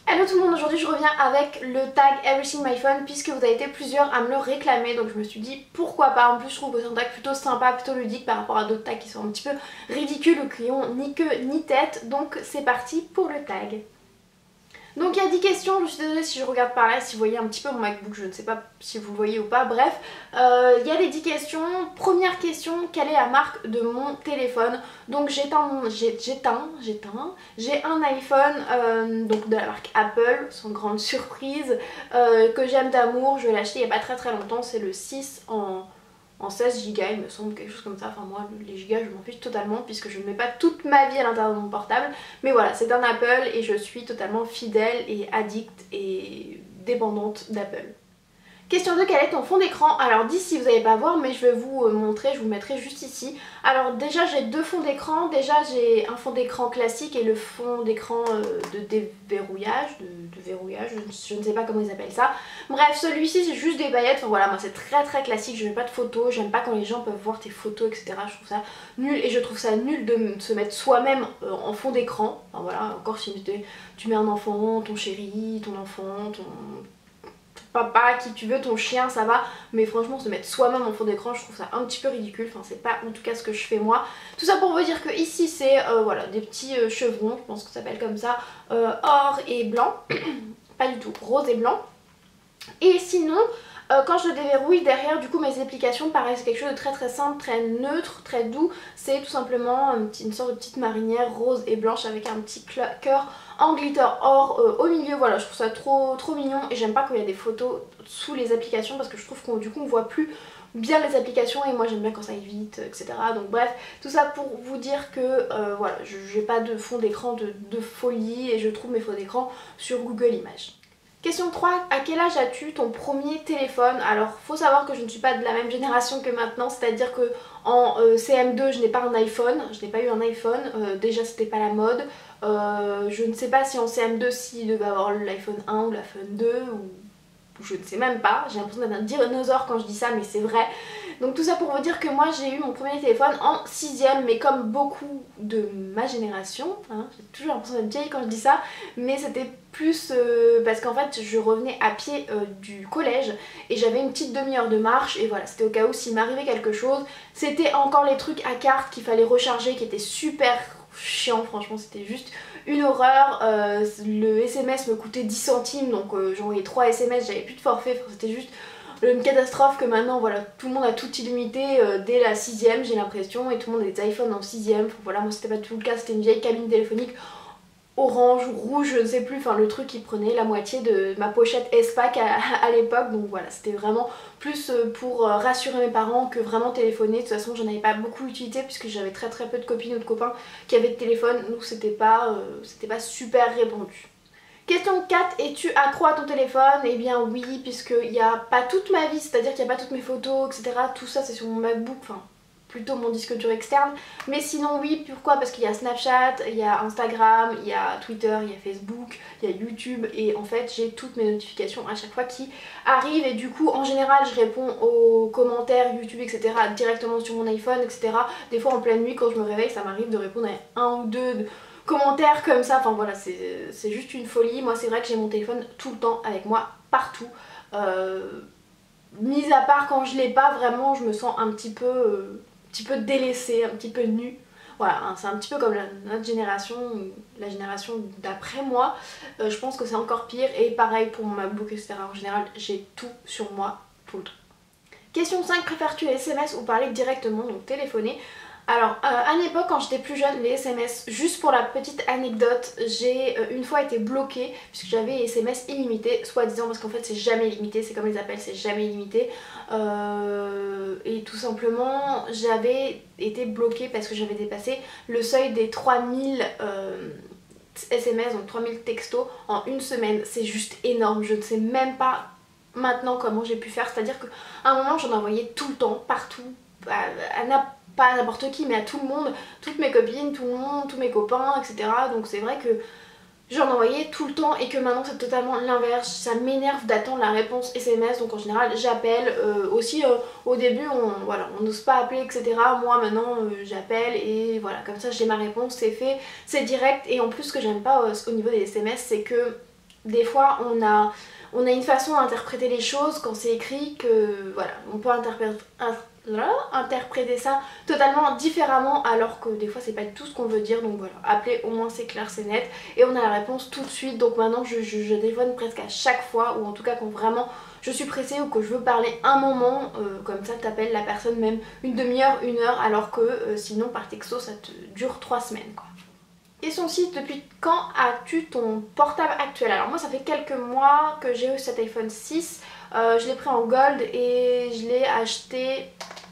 Hello tout le monde, aujourd'hui je reviens avec le tag Everything My Phone puisque vous avez été plusieurs à me le réclamer, donc je me suis dit pourquoi pas. En plus je trouve que c'est un tag plutôt sympa, plutôt ludique par rapport à d'autres tags qui sont un petit peu ridicules ou qui ont ni queue ni tête, donc c'est parti pour le tag. Donc il y a 10 questions, je suis désolée si je regarde par là, si vous voyez un petit peu mon MacBook, je ne sais pas si vous le voyez ou pas, bref. Il y a les 10 questions. Première question, quelle est la marque de mon téléphone? Donc j'ai un iPhone donc de la marque Apple, sans grande surprise, que j'aime d'amour. Je l'ai acheté il n'y a pas très longtemps, c'est le 6 en 16 Go il me semble, quelque chose comme ça. Enfin moi les gigas je m'en fiche totalement puisque je ne mets pas toute ma vie à l'intérieur de mon portable. Mais voilà, c'est un Apple et je suis totalement fidèle et addict et dépendante d'Apple. Question 2, quel est ton fond d'écran? Alors d'ici vous n'allez pas voir mais je vais vous montrer, je vous mettrai juste ici. Alors déjà j'ai deux fonds d'écran, déjà j'ai un fond d'écran classique et le fond d'écran de déverrouillage, de verrouillage, je ne sais pas comment ils appellent ça. Bref, celui-ci c'est juste des paillettes, enfin voilà, moi c'est très classique, je n'ai pas de photos, j'aime pas quand les gens peuvent voir tes photos etc, je trouve ça nul et je trouve ça nul de se mettre soi-même en fond d'écran. Enfin voilà, encore si tu mets un enfant, ton chéri, ton enfant, ton papa, qui tu veux, ton chien, ça va, mais franchement se mettre soi-même en fond d'écran je trouve ça un petit peu ridicule, enfin c'est pas en tout cas ce que je fais moi. Tout ça pour vous dire que ici c'est voilà, des petits chevrons, je pense que ça s'appelle comme ça, or et blanc, pas du tout, rose et blanc. Et sinon quand je le déverrouille derrière, du coup mes applications paraissent quelque chose de très simple, très neutre, très doux. C'est tout simplement une sorte de petite marinière rose et blanche avec un petit cœur en glitter or au milieu. Voilà, je trouve ça trop mignon et j'aime pas quand il y a des photos sous les applications parce que je trouve qu'on du coup on voit plus bien les applications et moi j'aime bien quand ça aille vite, etc. Donc bref, tout ça pour vous dire que voilà, j'ai pas de fond d'écran de folie et je trouve mes fonds d'écran sur Google Images. Question 3, à quel âge as-tu ton premier téléphone? Alors faut savoir que je ne suis pas de la même génération que maintenant, c'est-à-dire que en CM2 je n'ai pas un iPhone, je n'ai pas eu un iPhone, déjà c'était pas la mode. Je ne sais pas si en CM2 s'il devait avoir l'iPhone 1 ou l'iPhone 2 ou je ne sais même pas, j'ai l'impression d'être un dinosaure quand je dis ça mais c'est vrai. Donc tout ça pour vous dire que moi j'ai eu mon premier téléphone en 6ème, mais comme beaucoup de ma génération, hein, j'ai toujours l'impression d'être vieille quand je dis ça, mais c'était plus parce qu'en fait je revenais à pied du collège et j'avais une petite demi-heure de marche et voilà, c'était au cas où s'il m'arrivait quelque chose. C'était encore les trucs à carte qu'il fallait recharger qui étaient super chiants, franchement c'était juste une horreur. Le SMS me coûtait 10 centimes donc j'envoyais 3 SMS, j'avais plus de forfait, enfin, c'était juste une catastrophe que maintenant voilà, tout le monde a tout illimité dès la 6ème j'ai l'impression et tout le monde a des iPhones en 6ème. Enfin, voilà, moi c'était pas tout le cas, c'était une vieille cabine téléphonique orange ou rouge, je ne sais plus, enfin le truc qui prenait la moitié de ma pochette S-Pack à l'époque, donc voilà, c'était vraiment plus pour rassurer mes parents que vraiment téléphoner. De toute façon j'en avais pas beaucoup utilité puisque j'avais très peu de copines ou de copains qui avaient de téléphone, donc c'était pas super répandu. Question 4, es-tu accro à ton téléphone? Eh bien oui, puisqu'il n'y a pas toute ma vie, c'est-à-dire qu'il n'y a pas toutes mes photos, etc. Tout ça c'est sur mon MacBook, enfin plutôt mon disque dur externe. Mais sinon oui, pourquoi? Parce qu'il y a Snapchat, il y a Instagram, il y a Twitter, il y a Facebook, il y a YouTube et en fait j'ai toutes mes notifications à chaque fois qui arrivent et du coup en général je réponds aux commentaires YouTube etc. directement sur mon iPhone etc. Des fois en pleine nuit quand je me réveille ça m'arrive de répondre à un ou deux commentaires comme ça, enfin voilà, c'est juste une folie. Moi c'est vrai que j'ai mon téléphone tout le temps avec moi, partout. Mis à part quand je l'ai pas, vraiment je me sens un petit peu délaissée, un petit peu nue. Voilà, hein, c'est un petit peu comme notre génération, la génération d'après moi. Je pense que c'est encore pire et pareil pour mon MacBook etc. En général j'ai tout sur moi tout le temps. Question 5, préfères-tu les SMS ou parler directement, donc téléphoner? Alors à l'époque quand j'étais plus jeune, les SMS, juste pour la petite anecdote, j'ai une fois été bloquée puisque j'avais les SMS illimités, soi-disant parce qu'en fait c'est jamais limité, c'est comme les appels, c'est jamais limité. Et tout simplement j'avais été bloquée parce que j'avais dépassé le seuil des 3000 SMS, donc 3000 textos en une semaine. C'est juste énorme, je ne sais même pas maintenant comment j'ai pu faire, c'est à dire qu'à un moment j'en envoyais tout le temps, partout, pas à n'importe qui mais à tout le monde, toutes mes copines, tout le monde, tous mes copains etc. Donc c'est vrai que j'en envoyais tout le temps et que maintenant c'est totalement l'inverse, ça m'énerve d'attendre la réponse SMS donc en général j'appelle. Aussi au début on n'ose pas appeler etc. Moi maintenant j'appelle et voilà, comme ça j'ai ma réponse, c'est fait, c'est direct. Et en plus ce que j'aime pas au niveau des SMS c'est que des fois on a une façon d'interpréter les choses quand c'est écrit que voilà, on peut interpréter ça totalement différemment alors que des fois c'est pas du tout ce qu'on veut dire. Donc voilà, appelez, au moins c'est clair, c'est net et on a la réponse tout de suite. Donc maintenant je téléphone presque à chaque fois, ou en tout cas quand vraiment je suis pressée ou que je veux parler un moment, comme ça t'appelles la personne même une demi-heure, une heure, alors que sinon par texto ça te dure 3 semaines quoi. Question 6, depuis quand as-tu ton portable actuel? Alors moi ça fait quelques mois que j'ai eu cet iPhone 6, je l'ai pris en gold et je l'ai acheté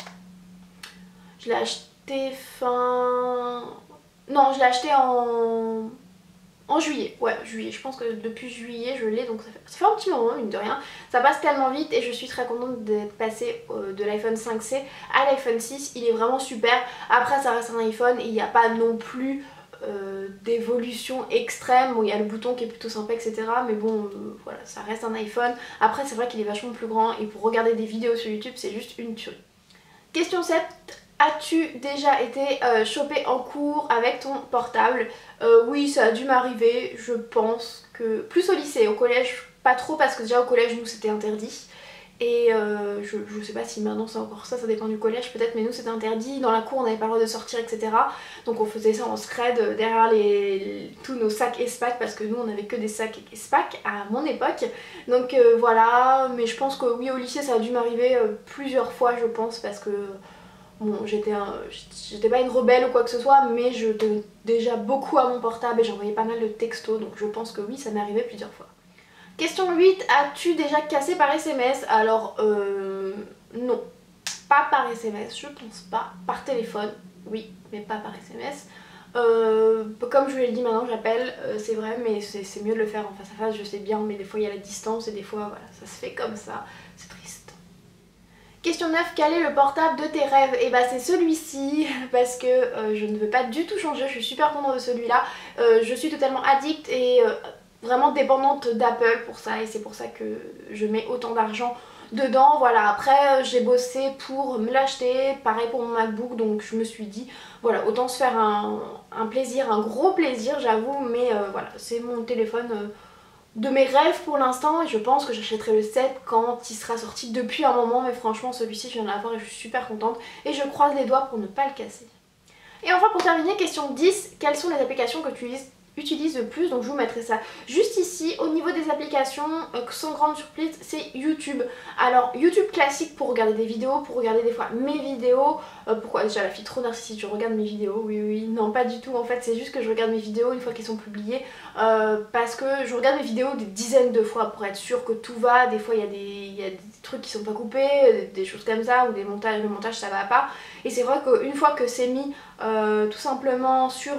fin... Non, je l'ai acheté en juillet, ouais juillet, je pense que depuis juillet je l'ai, donc ça fait un petit moment mine de rien, ça passe tellement vite et je suis très contente d'être passée de l'iPhone 5C à l'iPhone 6, il est vraiment super. Après ça reste un iPhone et il n'y a pas non plus d'évolution extrême, bon il y a le bouton qui est plutôt sympa etc, mais bon voilà, ça reste un iPhone. Après c'est vrai qu'il est vachement plus grand et pour regarder des vidéos sur YouTube c'est juste une tuerie. Question 7, as-tu déjà été chopé en cours avec ton portable? Oui, ça a dû m'arriver, je pense que plus au lycée, au collège pas trop parce que déjà au collège nous c'était interdit. Et je sais pas si maintenant c'est encore ça dépend du collège peut-être, mais nous c'était interdit, dans la cour on n'avait pas le droit de sortir etc. Donc on faisait ça en scred derrière tous nos sacs ESPAC, parce que nous on avait que des sacs ESPAC à mon époque. Donc voilà, mais je pense que oui au lycée ça a dû m'arriver plusieurs fois je pense, parce que bon j'étais pas une rebelle ou quoi que ce soit, mais je tenais déjà beaucoup à mon portable et j'envoyais pas mal de textos, donc je pense que oui ça m'est arrivé plusieurs fois. Question 8, as-tu déjà cassé par SMS? Alors non, pas par SMS, je pense pas. Par téléphone, oui, mais pas par SMS. Comme je vous l'ai dit maintenant j'appelle, c'est vrai, mais c'est mieux de le faire en face à face, je sais bien, mais des fois il y a la distance et des fois voilà, ça se fait comme ça, c'est triste. Question 9, quel est le portable de tes rêves? Et bah c'est celui-ci, parce que je ne veux pas du tout changer, je suis super contente de celui-là. Je suis totalement addict et vraiment dépendante d'Apple pour ça, et c'est pour ça que je mets autant d'argent dedans. Voilà, après j'ai bossé pour me l'acheter, pareil pour mon MacBook, donc je me suis dit voilà, autant se faire un plaisir, un gros plaisir j'avoue, mais voilà, c'est mon téléphone de mes rêves pour l'instant, et je pense que j'achèterai le 7 quand il sera sorti depuis un moment, mais franchement celui-ci je viens de l'avoir et je suis super contente et je croise les doigts pour ne pas le casser. Et enfin pour terminer, question 10, quelles sont les applications que tu utilise le plus? Donc je vous mettrai ça juste ici. Au niveau des applications, sans grande surprise, c'est YouTube. Alors YouTube classique pour regarder des vidéos, pour regarder des fois mes vidéos. Pourquoi déjà la fille trop narcissique, je regarde mes vidéos? Oui, non pas du tout en fait, c'est juste que je regarde mes vidéos une fois qu'elles sont publiées, parce que je regarde mes vidéos des dizaines de fois pour être sûre que tout va. Des fois il y a des trucs qui sont pas coupés, des choses comme ça, ou le montage ça va pas. Et c'est vrai qu'une fois que c'est mis tout simplement sur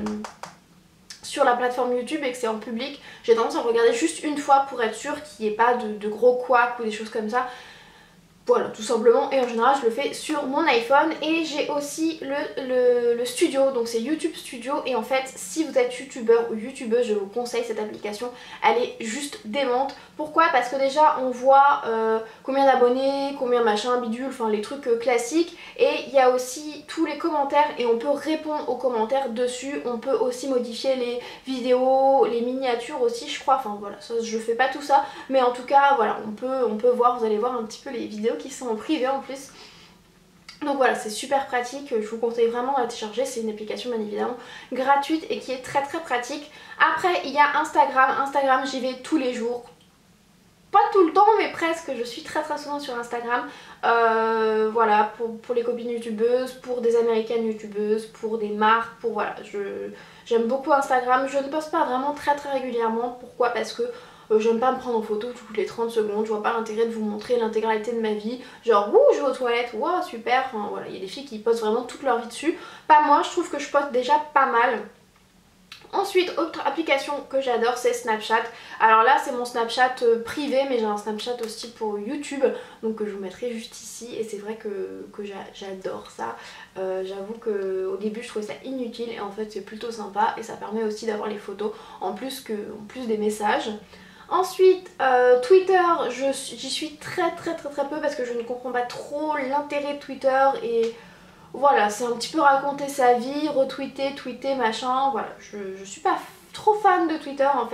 la plateforme YouTube et que c'est en public, j'ai tendance à regarder juste une fois pour être sûre qu'il n'y ait pas de gros couacs ou des choses comme ça. Voilà, tout simplement, et en général je le fais sur mon iPhone. Et j'ai aussi le studio, donc c'est YouTube Studio, et en fait si vous êtes youtubeur ou youtubeuse je vous conseille cette application, elle est juste démente. Pourquoi? Parce que déjà on voit combien d'abonnés, combien machin, bidule, enfin les trucs classiques, et il y a aussi tous les commentaires et on peut répondre aux commentaires dessus. On peut aussi modifier les vidéos, les miniatures aussi je crois, enfin voilà, ça je fais pas tout ça, mais en tout cas voilà, on peut voir, vous allez voir un petit peu les vidéos qui sont en privé en plus. Donc voilà, c'est super pratique, je vous conseille vraiment de la télécharger, c'est une application bien évidemment gratuite et qui est très pratique. Après il y a Instagram j'y vais tous les jours. Pas tout le temps mais presque, je suis très souvent sur Instagram. Voilà, pour les copines youtubeuses, pour des américaines youtubeuses, pour des marques, pour voilà, j'aime beaucoup Instagram. Je ne poste pas vraiment très régulièrement, pourquoi? Parce que j'aime pas me prendre en photo toutes les 30 secondes, je vois pas l'intérêt de vous montrer l'intégralité de ma vie, genre ouh je vais aux toilettes, waouh super, enfin voilà, il y a des filles qui postent vraiment toute leur vie dessus. Pas moi, je trouve que je poste déjà pas mal. Ensuite, autre application que j'adore, c'est Snapchat. Alors là c'est mon Snapchat privé, mais j'ai un Snapchat aussi pour YouTube, donc je vous mettrai juste ici, et c'est vrai que j'adore ça. J'avoue qu'au début je trouvais ça inutile et en fait c'est plutôt sympa, et ça permet aussi d'avoir les photos en plus des messages. Ensuite Twitter, j'y suis très peu parce que je ne comprends pas trop l'intérêt de Twitter, et voilà, c'est un petit peu raconter sa vie, retweeter, tweeter, machin, voilà, je suis pas trop fan de Twitter en fait.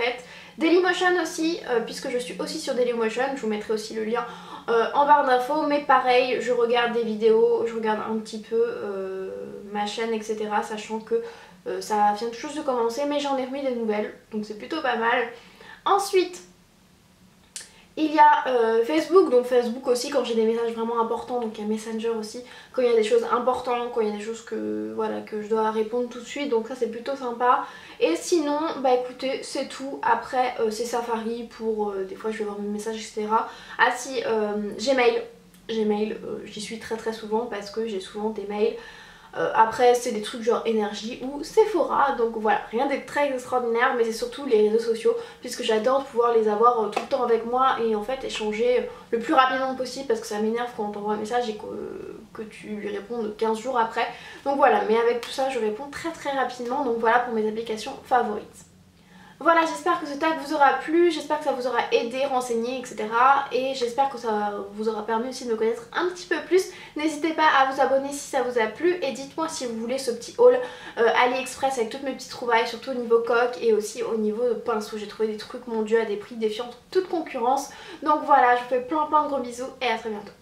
Dailymotion aussi, puisque je suis aussi sur Dailymotion, je vous mettrai aussi le lien en barre d'infos, mais pareil, je regarde des vidéos, je regarde un petit peu ma chaîne, etc. Sachant que ça vient tout juste de commencer, mais j'en ai remis des nouvelles, donc c'est plutôt pas mal. Ensuite, il y a Facebook, donc Facebook aussi quand j'ai des messages vraiment importants, donc il y a Messenger aussi, quand il y a des choses importantes, quand il y a des choses que, voilà, que je dois répondre tout de suite, donc ça c'est plutôt sympa. Et sinon, bah écoutez, c'est tout. Après c'est Safari pour, des fois je vais voir mes messages, etc. Ah si, Gmail, j'y suis très souvent parce que j'ai souvent des mails. Après c'est des trucs genre énergie ou Sephora, donc voilà, rien de très extraordinaire, mais c'est surtout les réseaux sociaux puisque j'adore pouvoir les avoir tout le temps avec moi et en fait échanger le plus rapidement possible parce que ça m'énerve quand on t'envoie un message et que tu lui réponds 15 jours après. Donc voilà, mais avec tout ça je réponds très rapidement, donc voilà pour mes applications favorites. Voilà, j'espère que ce tag vous aura plu, j'espère que ça vous aura aidé, renseigné, etc. Et j'espère que ça vous aura permis aussi de me connaître un petit peu plus. N'hésitez pas à vous abonner si ça vous a plu et dites-moi si vous voulez ce petit haul AliExpress avec toutes mes petites trouvailles, surtout au niveau coque et aussi au niveau de pinceau. J'ai trouvé des trucs, mon dieu, à des prix défiant toute concurrence. Donc voilà, je vous fais plein de gros bisous et à très bientôt.